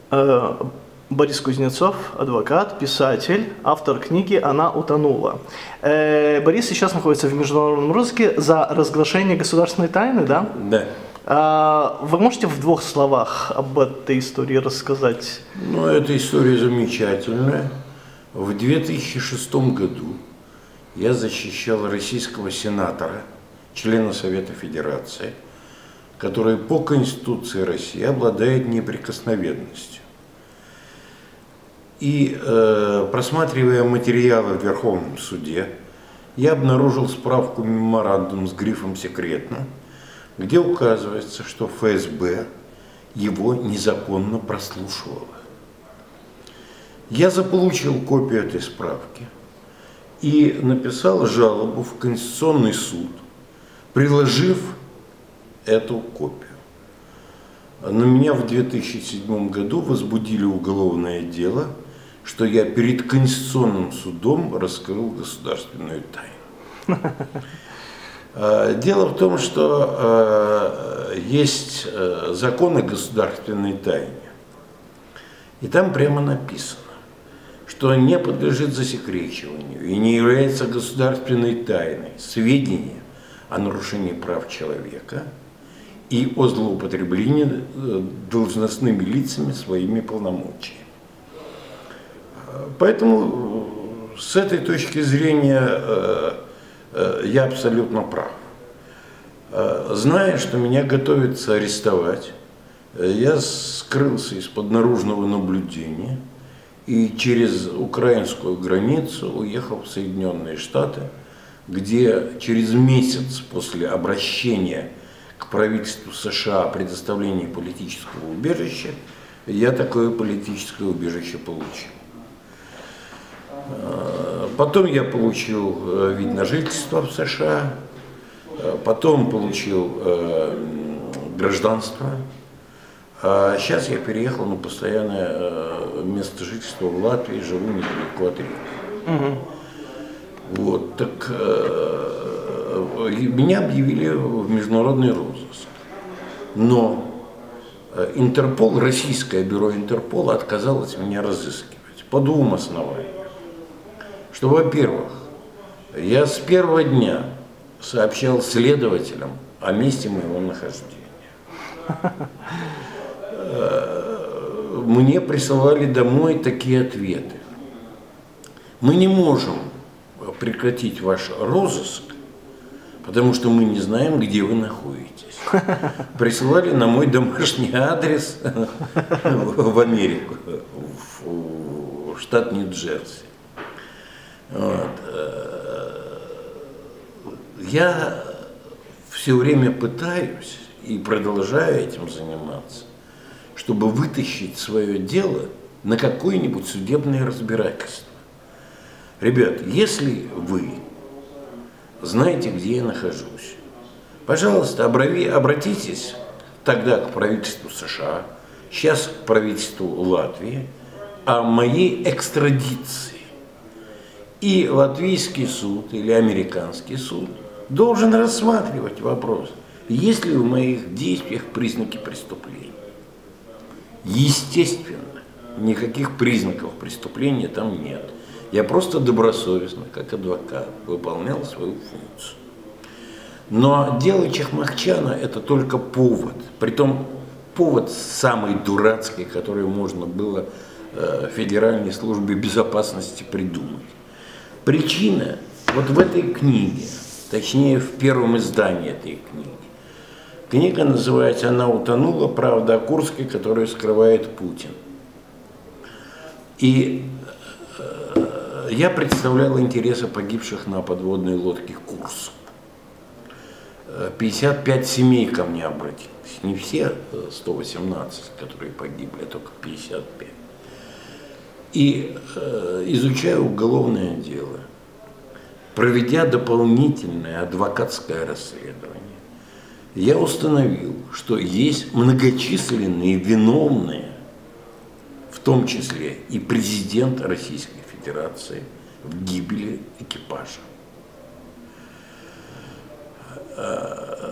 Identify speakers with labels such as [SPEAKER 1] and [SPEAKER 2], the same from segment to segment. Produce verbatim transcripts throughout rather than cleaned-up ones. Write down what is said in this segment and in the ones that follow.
[SPEAKER 1] Э, Борис Кузнецов, адвокат, писатель, автор книги «Она утонула». Э, Борис сейчас находится в международном розыске за разглашение государственной тайны, да?
[SPEAKER 2] Да.
[SPEAKER 1] А вы можете в двух словах об этой истории рассказать?
[SPEAKER 2] Ну, эта история замечательная. В две тысячи шестом году я защищал российского сенатора, члена Совета Федерации, который по Конституции России обладает неприкосновенностью. И э, просматривая материалы в Верховном суде, я обнаружил справку меморандум с грифом «Секретно», где указывается, что эф эс бэ его незаконно прослушивало. Я заполучил копию этой справки и написал жалобу в Конституционный суд, приложив эту копию. На меня в две тысячи седьмом году возбудили уголовное дело, что я перед Конституционным судом раскрыл государственную тайну. Дело в том, что есть закон о государственной тайне, и там прямо написано, что не подлежит засекречиванию и не является государственной тайной сведения о нарушении прав человека и о злоупотреблении должностными лицами своими полномочиями. Поэтому с этой точки зрения я абсолютно прав. Зная, что меня готовятся арестовать, я скрылся из-под наружного наблюдения и через украинскую границу уехал в Соединенные Штаты, где через месяц после обращения к правительству США о предоставлении политического убежища я такое политическое убежище получил. Потом я получил вид на жительство в США, потом получил гражданство, а сейчас я переехал на постоянное место жительства в Латвии, живу недалеко от Риги. Угу. Вот, так меня объявили в международный розыск, но Интерпол, российское бюро Интерпола отказалось меня разыскивать по двум основаниям. Что, во-первых, я с первого дня сообщал следователям о месте моего нахождения. Мне присылали домой такие ответы. Мы не можем прекратить ваш розыск, потому что мы не знаем, где вы находитесь. Присылали на мой домашний адрес в Америку, в штат Нью-Джерси. Вот. Я все время пытаюсь и продолжаю этим заниматься, чтобы вытащить свое дело на какое-нибудь судебное разбирательство. Ребят, если вы знаете, где я нахожусь, пожалуйста, обратитесь тогда к правительству США, сейчас к правительству Латвии о моей экстрадиции. И латвийский суд или американский суд должен рассматривать вопрос, есть ли в моих действиях признаки преступления. Естественно, никаких признаков преступления там нет. Я просто добросовестно, как адвокат, выполнял свою функцию. Но дело Чахмахчана – это только повод, притом повод самый дурацкий, который можно было э, Федеральной службе безопасности придумать. Причина вот в этой книге, точнее в первом издании этой книги. Книга называется «Она утонула. Правда о Курске, которую скрывает Путин». И э, я представлял интересы погибших на подводной лодке «Курск». пятьдесят пять семей ко мне обратились. Не все сто восемнадцать, которые погибли, а только пятьдесят пять. И э, изучая уголовное дело, проведя дополнительное адвокатское расследование, я установил, что есть многочисленные виновные, в том числе и президент Российской Федерации, в гибели экипажа.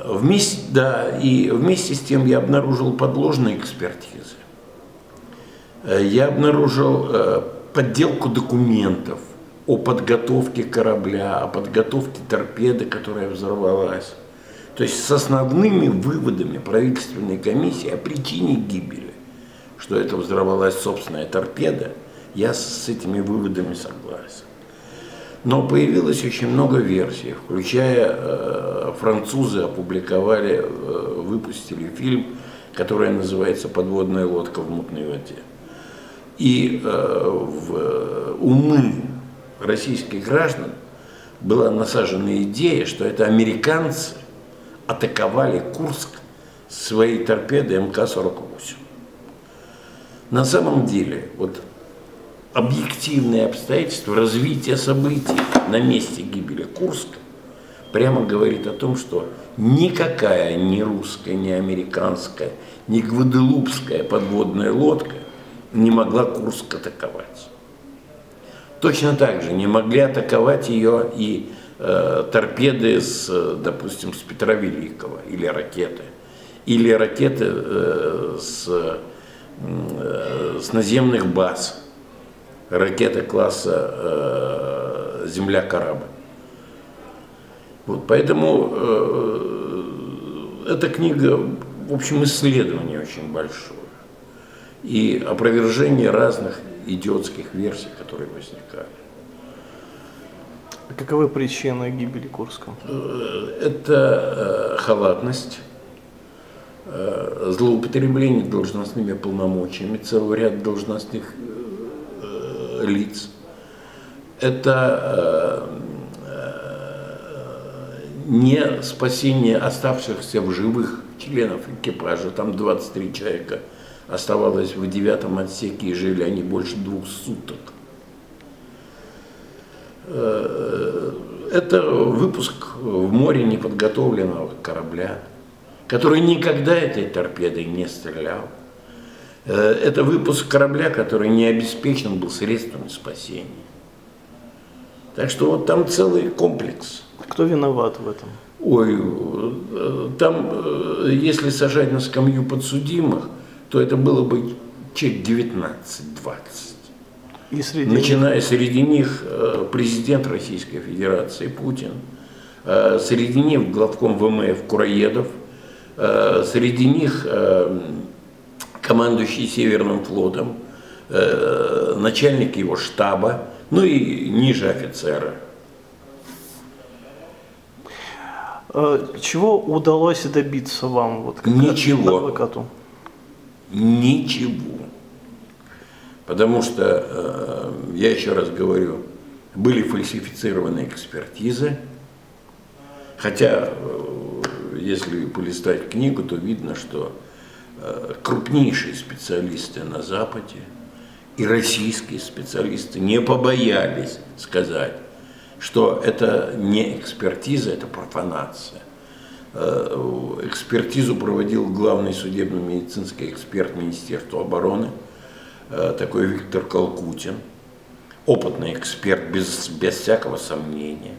[SPEAKER 2] Вместе, да, и вместе с тем я обнаружил подложные экспертизы. Я обнаружил подделку документов о подготовке корабля, о подготовке торпеды, которая взорвалась. То есть с основными выводами правительственной комиссии о причине гибели, что это взорвалась собственная торпеда, я с этими выводами согласен. Но появилось очень много версий, включая э, французы опубликовали, э, выпустили фильм, который называется «Подводная лодка в мутной воде». И э, в умы российских граждан была насажена идея, что это американцы атаковали Курск своей торпедой эм ка сорок восемь. На самом деле, вот объективные обстоятельства развития событий на месте гибели Курска прямо говорит о том, что никакая ни русская, ни американская, ни гваделупская подводная лодка не могла Курск атаковать. Точно так же не могли атаковать ее и э, торпеды, с, допустим, с Петра Великого, или ракеты, или ракеты э, с, э, с наземных баз, ракеты класса э, «Земля-корабль». Вот, поэтому э, эта книга, в общем, исследование очень большое и опровержение разных идиотских версий, которые возникали.
[SPEAKER 1] А каковы причины гибели Курска?
[SPEAKER 2] Это халатность, злоупотребление должностными полномочиями целого ряда должностных лиц. Это не спасение оставшихся в живых членов экипажа, там двадцать три человека оставалось в девятом отсеке и жили они больше двух суток. Это выпуск в море неподготовленного корабля, который никогда этой торпедой не стрелял. Это выпуск корабля, который не обеспечен был средствами спасения. Так что вот там целый комплекс.
[SPEAKER 1] Кто виноват в этом?
[SPEAKER 2] Ой, там, если сажать на скамью подсудимых, то это было бы человек девятнадцать-двадцать.
[SPEAKER 1] И среди
[SPEAKER 2] Начиная
[SPEAKER 1] них...
[SPEAKER 2] среди них президент Российской Федерации Путин, среди них главком вэ эм эф Кураедов, среди них командующий Северным флотом, начальник его штаба, ну и ниже офицера.
[SPEAKER 1] Чего удалось добиться вам, вот, как
[SPEAKER 2] Ничего.
[SPEAKER 1] адвокату?
[SPEAKER 2] Ничего. Потому что, э, я еще раз говорю, были фальсифицированы экспертизы, хотя, э, если полистать книгу, то видно, что э, крупнейшие специалисты на Западе и российские специалисты не побоялись сказать, что это не экспертиза, это профанация. Экспертизу проводил главный судебно-медицинский эксперт Министерства обороны, такой Виктор Калкутин, опытный эксперт, без, без всякого сомнения.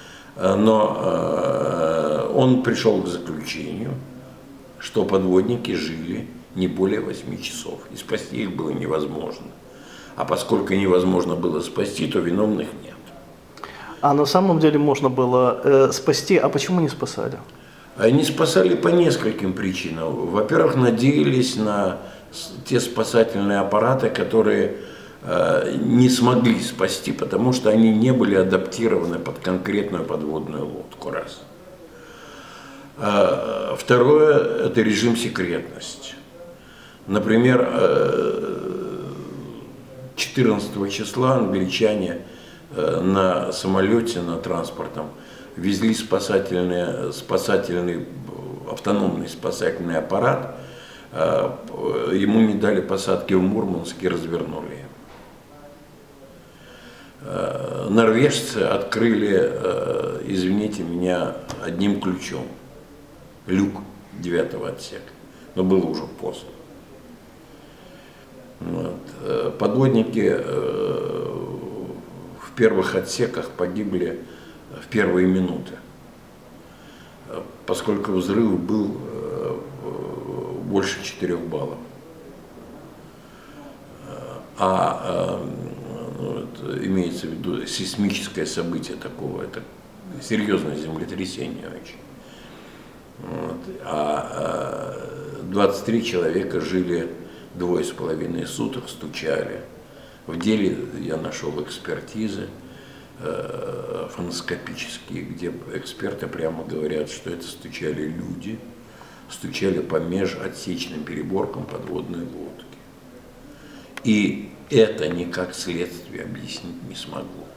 [SPEAKER 2] Но он пришел к заключению, что подводники жили не более восьми часов, и спасти их было невозможно. А поскольку невозможно было спасти, то виновных нет.
[SPEAKER 1] А на самом деле можно было э, спасти, а почему не спасали?
[SPEAKER 2] Они спасали по нескольким причинам. Во-первых, надеялись на те спасательные аппараты, которые э, не смогли спасти, потому что они не были адаптированы под конкретную подводную лодку. Раз. А, второе – это режим секретности. Например, четырнадцатого числа англичане на самолете, на транспортном, везли спасательный, спасательный, автономный спасательный аппарат, ему не дали посадки в Мурманске, развернули. Норвежцы открыли, извините меня, одним ключом люк девятого отсека, но было уже поздно. Вот. Подводники в первых отсеках погибли в первые минуты, поскольку взрыв был больше четырёх баллов. а ну, вот, имеется в виду сейсмическое событие такого, это серьезное землетрясение очень. Вот. А двадцать три человека жили двое с половиной суток, стучали. В деле я нашел экспертизы э, фоноскопические, где эксперты прямо говорят, что это стучали люди, стучали по межотсечным переборкам подводной лодки. И это никак следствие объяснить не смогло.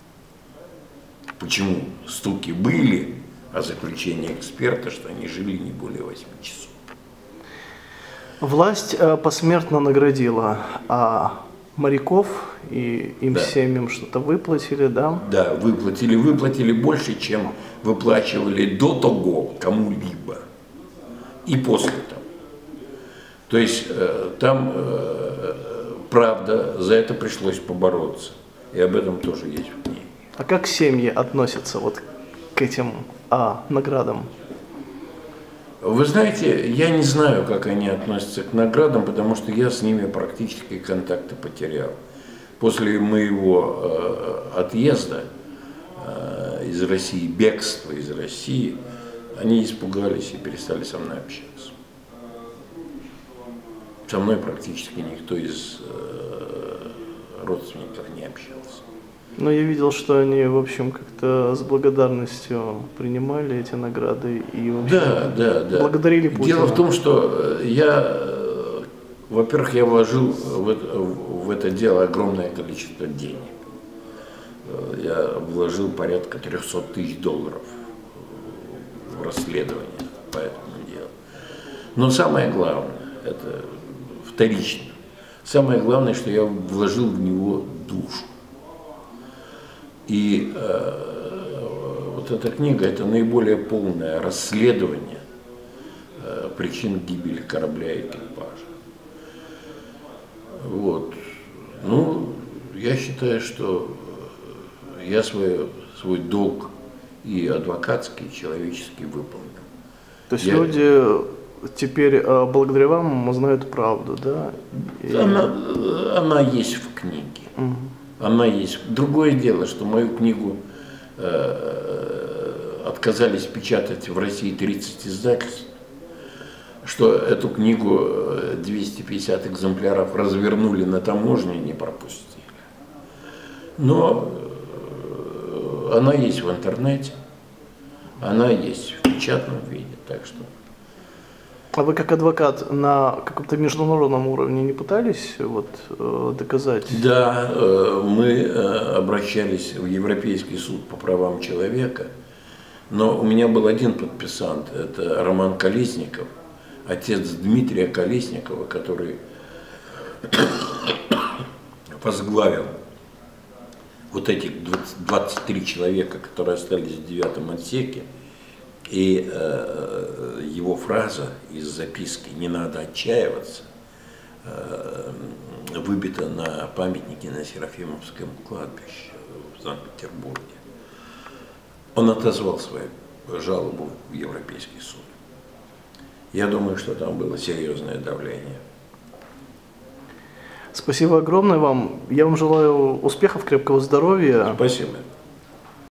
[SPEAKER 2] Почему стуки были, а заключение эксперта, что они жили не более восьми часов.
[SPEAKER 1] Власть э, посмертно наградила а моряков, и им
[SPEAKER 2] да.
[SPEAKER 1] семьям что-то выплатили, да?
[SPEAKER 2] Да, выплатили, выплатили больше, чем выплачивали до того кому-либо и после того. То есть э, там, э, правда, за это пришлось побороться, и об этом тоже есть в книге.
[SPEAKER 1] А как семьи относятся вот к этим а, наградам?
[SPEAKER 2] Вы знаете, я не знаю, как они относятся к наградам, потому что я с ними практически контакты потерял. После моего э, отъезда э, из России, бегства из России, они испугались и перестали со мной общаться. Со мной практически никто из э, родственников не общался.
[SPEAKER 1] Но я видел, что они, в общем, как-то с благодарностью принимали эти награды и вообще
[SPEAKER 2] да, да, да.
[SPEAKER 1] благодарили Путина.
[SPEAKER 2] Дело в том, что я, во-первых, я вложил в это, в это дело огромное количество денег. Я вложил порядка трехсот тысяч долларов в расследование по этому делу. Но самое главное, это вторично, самое главное, что я вложил в него душу. И э, вот эта книга – это наиболее полное расследование э, причин гибели корабля и экипажа. Вот. Ну, я считаю, что я свой, свой долг и адвокатский, и человеческий выполнил.
[SPEAKER 1] То есть
[SPEAKER 2] я...
[SPEAKER 1] люди теперь э, благодаря вам узнают правду, да? И...
[SPEAKER 2] Она, она есть в книге. Угу. Она есть. Другое дело, что мою книгу э, отказались печатать в России тридцать издательств, что эту книгу двести пятьдесят экземпляров развернули на таможне и не пропустили. Но э, она есть в интернете, она есть в печатном виде, так что...
[SPEAKER 1] А вы как адвокат на каком-то международном уровне не пытались вот, э, доказать?
[SPEAKER 2] Да, э, мы э, обращались в Европейский суд по правам человека, но у меня был один подписант, это Роман Колесников, отец Дмитрия Колесникова, который возглавил вот этих двадцать три человека, которые остались в девятом отсеке. И э, его фраза из записки «Не надо отчаиваться» э, выбита на памятнике на Серафимовском кладбище в Санкт-Петербурге. Он отозвал свою жалобу в Европейский суд. Я думаю, что там было серьезное давление.
[SPEAKER 1] Спасибо огромное вам. Я вам желаю успехов, крепкого здоровья.
[SPEAKER 2] Спасибо.